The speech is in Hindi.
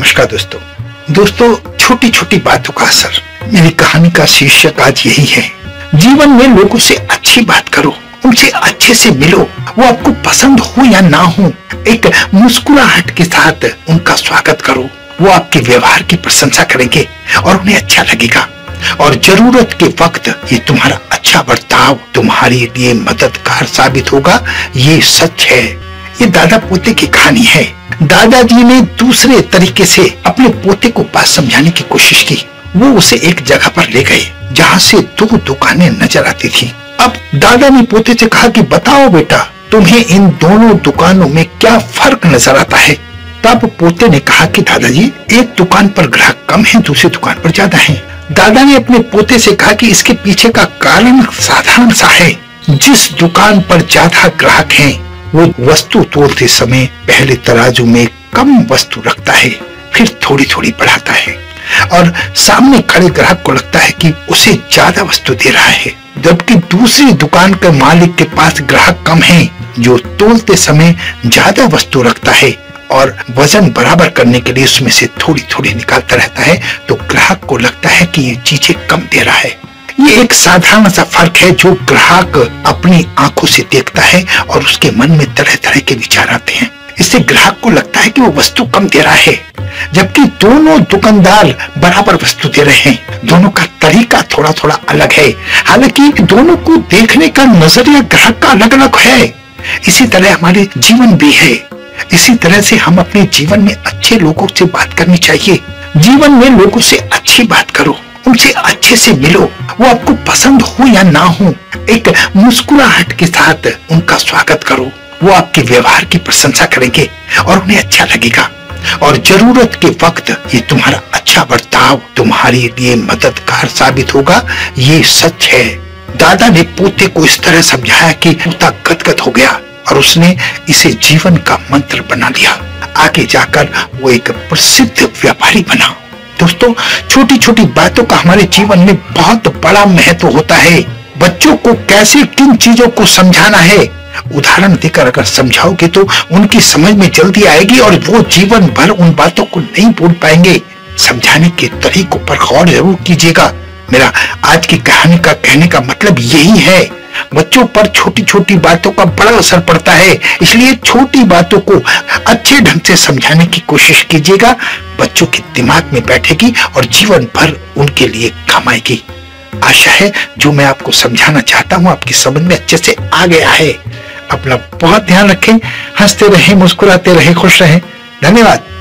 नमस्कार दोस्तों छोटी छोटी बातों का असर। मेरी कहानी का शीर्षक आज यही है, जीवन में लोगों से अच्छी बात करो, उनसे अच्छे से मिलो, वो आपको पसंद हो या ना हो, एक मुस्कुराहट के साथ उनका स्वागत करो। वो आपके व्यवहार की प्रशंसा करेंगे और उन्हें अच्छा लगेगा, और जरूरत के वक्त ये तुम्हारा अच्छा बर्ताव तुम्हारे लिए मददगार साबित होगा। ये सच है। ये दादा पोते की कहानी है। दादाजी ने दूसरे तरीके से अपने पोते को बात समझाने की कोशिश की। वो उसे एक जगह पर ले गए जहाँ से दो दुकानें नजर आती थी। अब दादा ने पोते से कहा कि बताओ बेटा, तुम्हें इन दोनों दुकानों में क्या फर्क नजर आता है? तब पोते ने कहा कि दादाजी, एक दुकान पर ग्राहक कम है, दूसरी दुकान पर ज्यादा है। दादा ने अपने पोते से कहा कि इसके पीछे का कारण साधारण सा है। जिस दुकान पर ज्यादा ग्राहक हैं, वो वस्तु तोलते समय पहले तराजू में कम वस्तु रखता है, फिर थोड़ी थोड़ी बढ़ाता है, और सामने खड़े ग्राहक को लगता है कि उसे ज्यादा वस्तु दे रहा है। जबकि दूसरी दुकान के मालिक के पास ग्राहक कम है, जो तोलते समय ज्यादा वस्तु रखता है और वजन बराबर करने के लिए उसमें से थोड़ी थोड़ी निकालता रहता है, तो ग्राहक को लगता है कि ये चीजें कम दे रहा है। ये एक साधारण सा फर्क है जो ग्राहक अपनी आंखों से देखता है और उसके मन में तरह तरह के विचार आते हैं। इससे ग्राहक को लगता है कि वो वस्तु कम दे रहा है, जबकि दोनों दुकानदार बराबर वस्तु दे रहे हैं। दोनों का तरीका थोड़ा थोड़ा अलग है, हालांकि दोनों को देखने का नजरिया ग्राहक का अलग अलग है। इसी तरह हमारे जीवन भी है। इसी तरह से हम अपने जीवन में अच्छे लोगों से बात करनी चाहिए। जीवन में लोगों से अच्छी बात करो, उनसे अच्छे से मिलो, वो आपको पसंद हो या ना हो, एक मुस्कुराहट के साथ उनका स्वागत करो। वो आपके व्यवहार की प्रशंसा करेंगे और उन्हें अच्छा लगेगा, और जरूरत के वक्त ये तुम्हारा अच्छा बर्ताव तुम्हारे लिए मददगार साबित होगा। ये सच है। दादा ने पोते को इस तरह समझाया कि पोता गदगद हो गया और उसने इसे जीवन का मंत्र बना लिया। आगे जाकर वो एक प्रसिद्ध व्यापारी बना। दोस्तों, छोटी छोटी बातों का हमारे जीवन में बहुत बड़ा महत्व होता है। बच्चों को कैसे किन चीजों को समझाना है, उदाहरण देकर अगर समझाओगे तो उनकी समझ में जल्दी आएगी और वो जीवन भर उन बातों को नहीं भूल पाएंगे। समझाने के तरीकों पर गौर जरूर कीजिएगा। मेरा आज की कहानी का कहने का मतलब यही है। बच्चों पर छोटी छोटी बातों का बड़ा असर पड़ता है, इसलिए छोटी बातों को अच्छे ढंग से समझाने की कोशिश कीजिएगा। बच्चों के दिमाग में बैठेगी और जीवन भर उनके लिए काम आएगी। आशा है जो मैं आपको समझाना चाहता हूँ आपकी समझ में अच्छे से आ गया है। अपना बहुत ध्यान रखें, हंसते रहें, मुस्कुराते रहें, खुश रहें। धन्यवाद।